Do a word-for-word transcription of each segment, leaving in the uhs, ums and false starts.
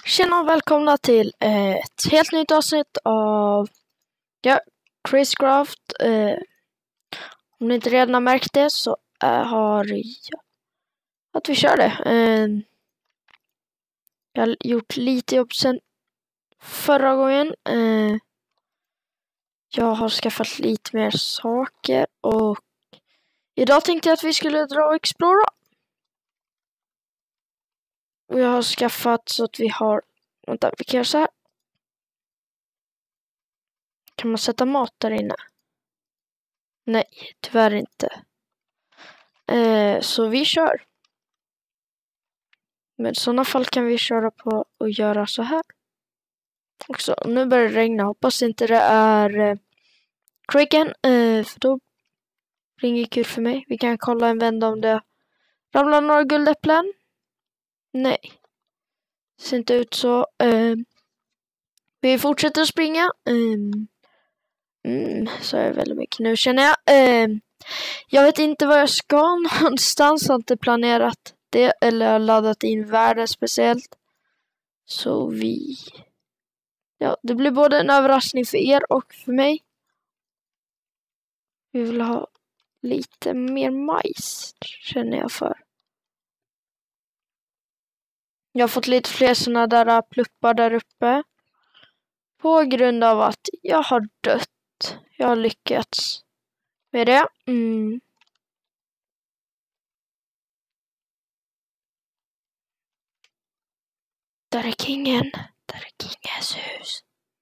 Tjena och välkomna till eh, ett helt nytt avsnitt av ja, Crazecraft. Eh, om ni inte redan har märkt det så eh, har jag att vi kör det. Eh, jag har gjort lite jobb sen förra gången. Eh, jag har skaffat lite mer saker och idag tänkte jag att vi skulle dra och explora. Och jag har skaffat så att vi har, vänta, vi kan göra så här. Kan man sätta mat där inne? Nej, tyvärr inte. Eh, så vi kör. Men i sådana fall kan vi köra på och göra så här. Också, nu börjar det regna. Hoppas inte det är eh, Kraken. Eh, för då blir det inget kul för mig. Vi kan kolla en vända om det ramlar några guldäpplen. Nej. Det ser inte ut så. Eh, vi fortsätter att springa. Eh, mm, så är det väldigt mycket nu känner jag. Eh, jag vet inte var jag ska någonstans. Har inte planerat det eller laddat in världen speciellt. Så vi... Ja, det blir både en överraskning för er och för mig. Vi vill ha lite mer majs, känner jag för. Jag har fått lite fler sådana där pluppar där uppe. På grund av att jag har dött. Jag har lyckats med det. Mm. Där är kingen. Där är kingens hus.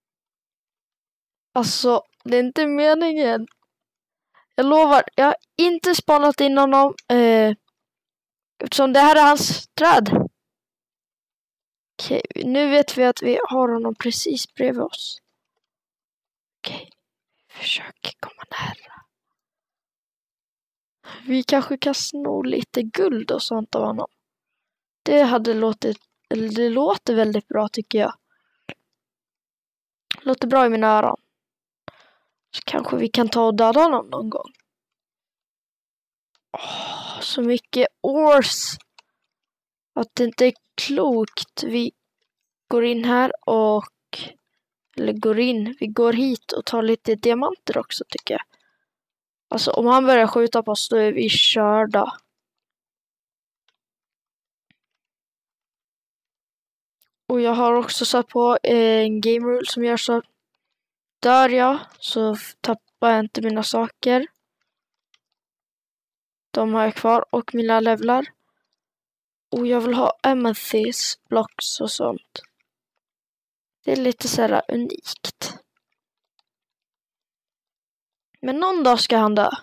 Alltså, det är inte meningen. Jag lovar, jag har inte spanat in honom. Eh, eftersom det här är hans träd. Okej, nu vet vi att vi har honom precis bredvid oss. Okej, försök komma nära. Vi kanske kan sno lite guld och sånt av honom. Det hade låtit, eller det låter väldigt bra tycker jag. Låter bra i mina öron. Så kanske vi kan ta och döda honom någon gång. Åh, så mycket ors. Att det inte är klokt. Vi går in här och... Eller går in. Vi går hit och tar lite diamanter också tycker jag. Alltså om han börjar skjuta på oss då är vi körda. Och jag har också satt på en game rule som gör så. Dör jag så tappar jag inte mina saker. De har jag kvar och mina levlar. Och jag vill ha amethyst blocks och sånt. Det är lite så här unikt. Men någon dag ska han dö.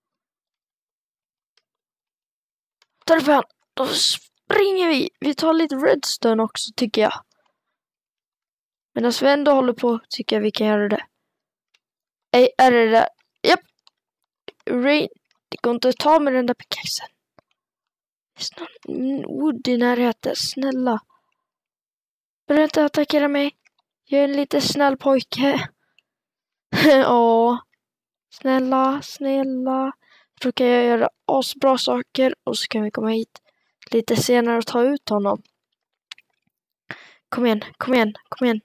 Därför han, då springer vi. Vi tar lite redstone också tycker jag. Medan vi ändå håller på tycker jag vi kan göra det. Ej, är det där? Japp. Rain. Det går inte att ta med den där pickaxen. Det är någon wood i närheten. Snälla. Börja inte attackera mig. Jag är en lite snäll pojke. Åh. Snälla, snälla. Då kan jag göra asbra saker. Och så kan vi komma hit lite senare och ta ut honom. Kom igen, kom igen, kom igen.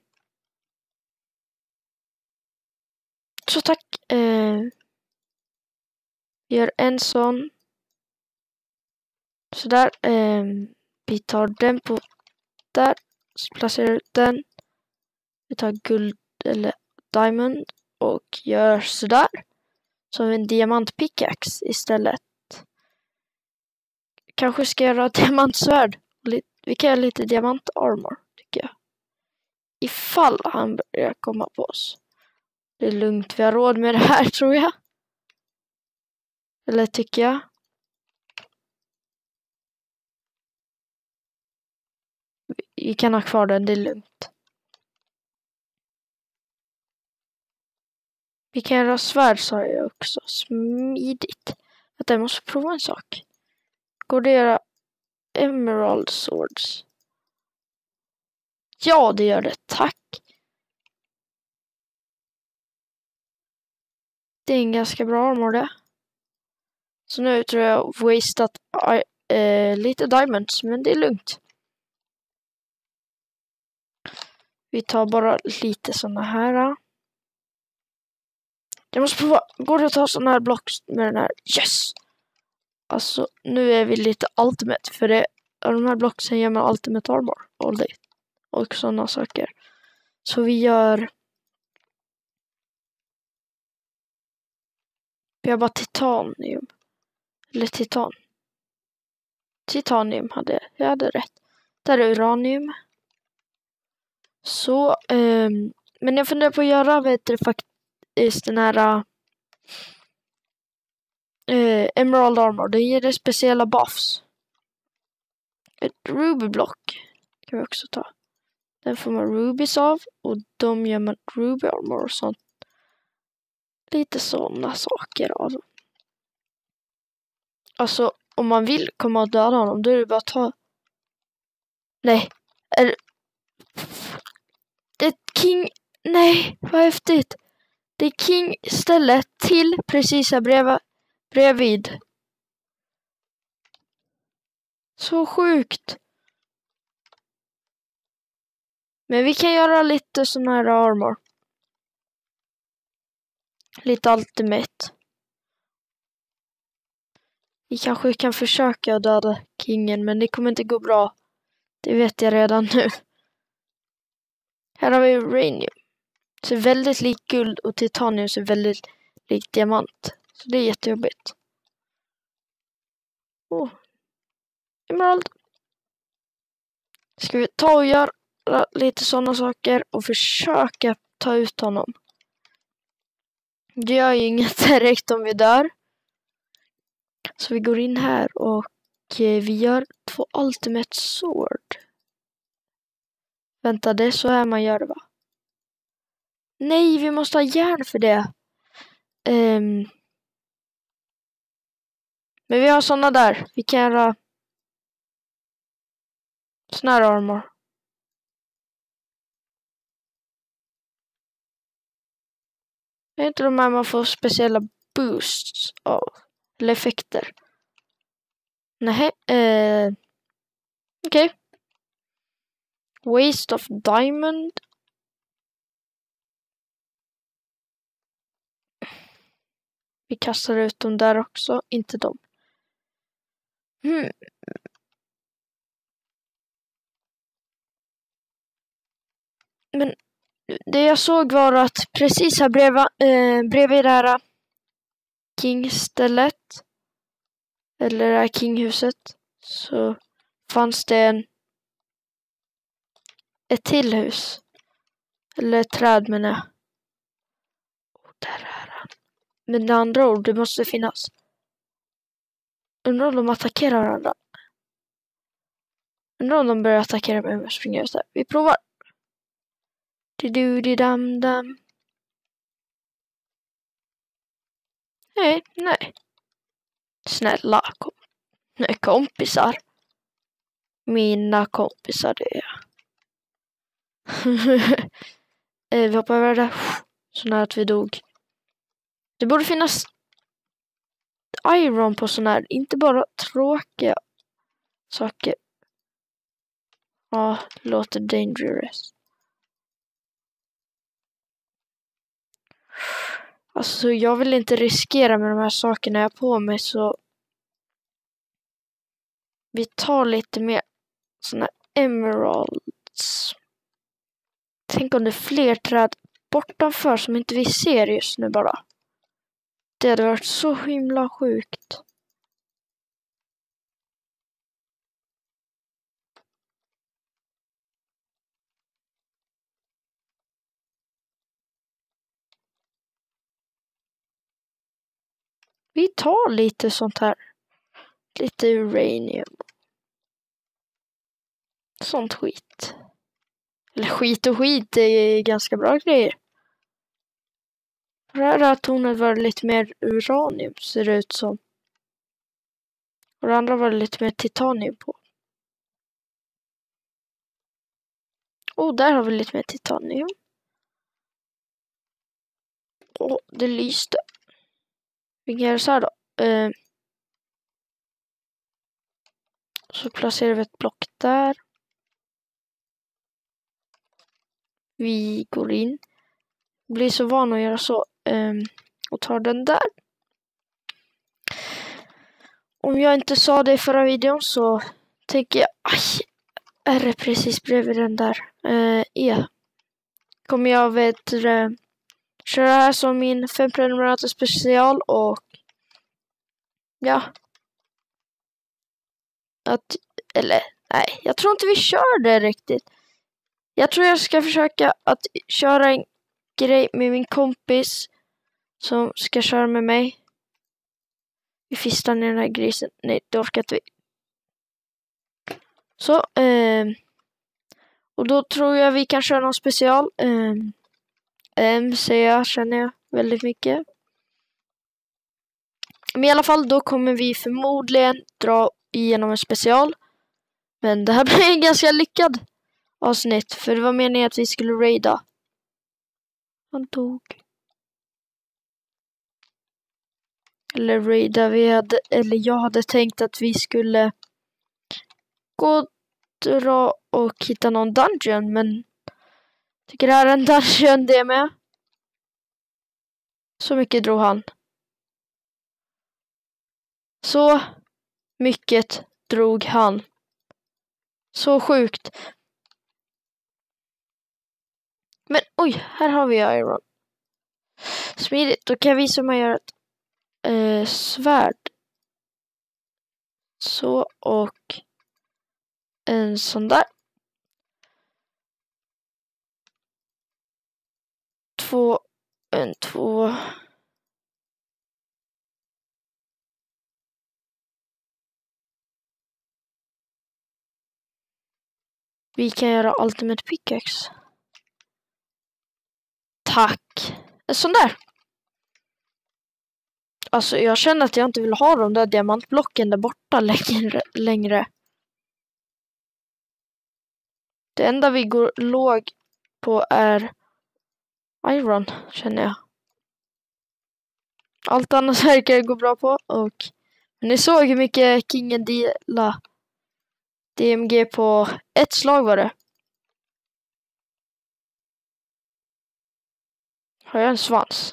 Så tack. Eh, gör en sån. Sådär. Eh, vi tar den på där. Så placerar ut den. Vi tar guld eller diamond. Och gör sådär. Så har vi en diamantpickaxe istället. Kanske ska jag göra diamantsvärd. Vi kan göra lite diamantarmor tycker jag. Ifall han börjar komma på oss. Det är lugnt, vi har råd med det här tror jag. Eller tycker jag. Vi kan ha kvar den, det är lugnt. Vi kan göra svärd sa jag också. Smidigt. Att jag måste prova en sak. Går det att göra emerald swords? Ja, det gör det. Tack. Det är en ganska bra armor det. Så nu tror jag wasted äh, lite diamonds. Men det är lugnt. Vi tar bara lite såna här. Jag måste prova. Går det att ta såna här block med den här? Yes! Alltså, nu är vi lite ultimate. För det, de här blocksen ger man ultimate armor. All day. Och såna saker. Så vi gör... Vi har bara titanium. Eller titan. Titanium hade jag. Jag hade rätt. Där är uranium. Så, um, men jag funderar på att göra, vet du, faktiskt den här uh, Emerald Armor. Det ger det speciella buffs. Ett Ruby-block kan vi också ta. Den får man Rubies av och de gör man Ruby Armor och sånt. Lite sådana saker av. Alltså, om man vill komma och döda honom, då är det bara att ta... Nej, är det... Det är King... Nej, vad häftigt. Det är King stället till precis här bredvid. bredvid. Så sjukt. Men vi kan göra lite sån här armor. Lite ultimate. Vi kanske kan försöka döda kingen, men det kommer inte gå bra. Det vet jag redan nu. Här har vi uranium. Så väldigt lik guld och titanium så väldigt lik diamant. Så det är jättejobbigt. Åh. Emerald. Ska vi ta och göra lite sådana saker och försöka ta ut honom. Det gör ju inget direkt om vi dör. Så vi går in här och vi gör två ultimate sword. Vänta, det är så här man gör det, va? Nej, vi måste ha järn för det. Um, men vi har såna där. Vi kan göra såna här armor. Det är inte de här man får speciella boosts av. Eller effekter. Nej. Uh, Okej. Okay. Waste of diamond. Vi kastar ut dem där också. Inte dem. Hmm. Men det jag såg var att precis här bredvid, eh, bredvid det här King-stället. Eller det här King-huset. Så fanns det en ett till hus. Eller ett träd menar jag. Och där är han. Men det andra ord, det måste finnas. Undrar om de attackerar varandra. Undrar om de börjar attackera mig och springer ut där. Vi provar. Di-du-di-dam-dam. Nej, nej. Snälla kom. Nej, kompisar. Mina kompisar det är. Vi hoppar över det. Så nära att vi dog. Det borde finnas iron på sån här. Inte bara tråkiga saker. Ja, låter dangerous. Alltså jag vill inte riskera med de här sakerna jag har på mig så vi tar lite mer såna emeralds. Tänk om det är fler träd bortanför som inte vi ser just nu bara. Det hade varit så himla sjukt. Vi tar lite sånt här. Lite uranium. Sånt skit. Eller skit och skit, det är ganska bra grejer. Det här tornet var lite mer uranium, ser det ut som. Och det andra var lite mer titanium på. Och där har vi lite mer titanium. Och det lyste. Vi kan göra så här då. Eh, så placerar vi ett block där. Vi går in. Blir så van att göra så. Um, och tar den där. Om jag inte sa det i förra videon så tänker jag... Aj, är det precis bredvid den där? Uh, E. Kommer jag vet, uh, köra här som min fem prenumerator special och... Ja. Att... Eller... Nej, jag tror inte vi kör det riktigt. Jag tror jag ska försöka att köra en grej med min kompis som ska köra med mig. Vi fistar ner den här grisen. Nej, det orkar inte vi. Så, eh, och då tror jag vi kan köra någon special. Eh, M säger jag, känner jag väldigt mycket. Men i alla fall, då kommer vi förmodligen dra igenom en special. Men det här blir en ganska lyckad avsnitt. För det var meningen att vi skulle raida. Han dog. Eller raida. Vi hade, eller jag hade tänkt att vi skulle gå, dra och hitta någon dungeon. Men jag tycker det här är en dungeon det med. Så mycket drog han. Så mycket drog han. Så sjukt. Men oj, här har vi iron. Smidigt, då kan jag visa hur man gör ett eh, svärd. Så, och en sån där. Två, en, två. Vi kan göra ultimate pickaxe. Tack. En sån där. Alltså jag känner att jag inte vill ha de där diamantblocken där borta längre. längre. Det enda vi går låg på är iron, känner jag. Allt annat verkar gå bra på. Och ni såg hur mycket kingen delar D M G på ett slag var det. Har jag en svans?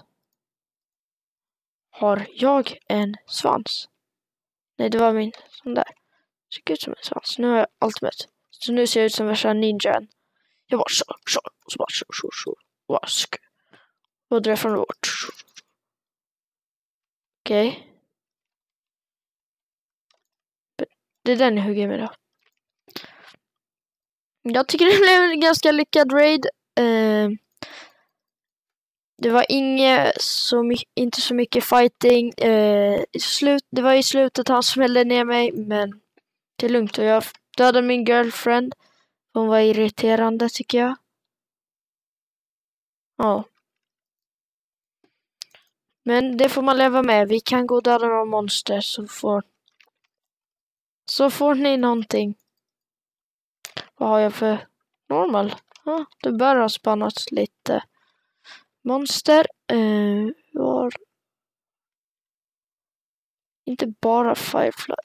Har jag en svans? Nej, det var min sån där. Det ser ut som en svans. Nu har jag allt med. Så nu ser jag ut som värsta ninjan. Jag bara så, så, så bara så, så, så. Vask. Och drar från vårt. Okej. Okay. Det är den jag hugger med då. Jag tycker det blev en ganska lyckad raid. Uh, det var inget så mycket, inte så mycket fighting. Uh, i slut, det var i slutet han smällde ner mig, men det är lugnt. Och jag dödade min girlfriend. Hon var irriterande tycker jag. Ja. Men det får man leva med. Vi kan gå och döda några monster så får så får ni någonting. Vad har jag för normal? Ja, det bör ha spannat lite monster. Uh, var inte bara Firefly.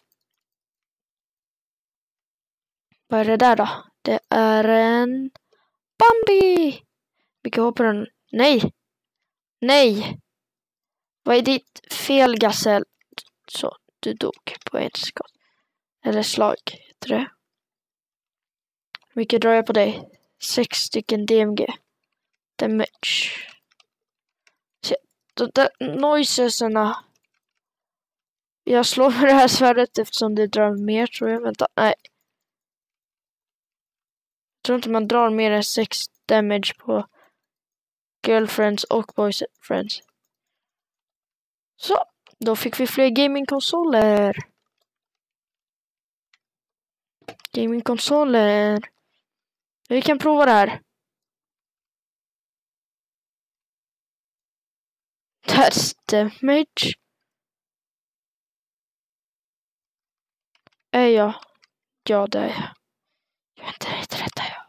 Vad är det där då? Det är en Bambi. Vilka hoppar den? Nej. Nej. Vad är ditt fel, Gassel? Så, du dog på en skott. Eller slag, heter det. Mycket drar jag på dig. Sex stycken D M G. Damage. Se, de där noisesarna. Jag slår med det här svärdet eftersom det drar mer, tror jag. Vänta, nej. Jag tror inte man drar mer än sex damage på girlfriends och boyfriends. Så, då fick vi fler gamingkonsoler. Gamingkonsoler. Vi kan prova det här. That's damage. Är jag? Ja, det är jag. Jag är inte rätt rätt är jag.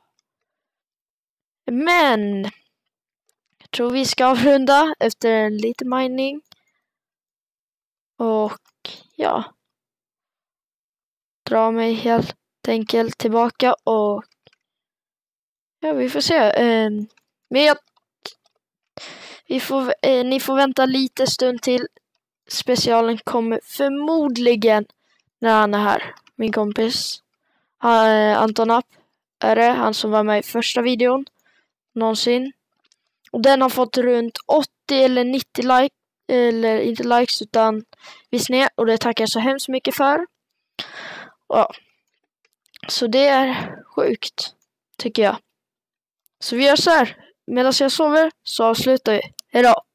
Men jag tror vi ska avrunda efter en lite mining. Och ja. Dra mig helt enkelt tillbaka och ja, vi får se. Men jag, vi får, eh, ni får vänta lite stund till. Specialen kommer förmodligen när han är här. Min kompis. Uh, Anton App är det. Han som var med i första videon. Någonsin. Och den har fått runt åttio eller nittio like. Eller inte likes utan visningar. Och det tackar jag så hemskt mycket för. Ja. Så det är sjukt. Tycker jag. Så vi gör så här. Medan jag sover så avslutar vi. Hejdå.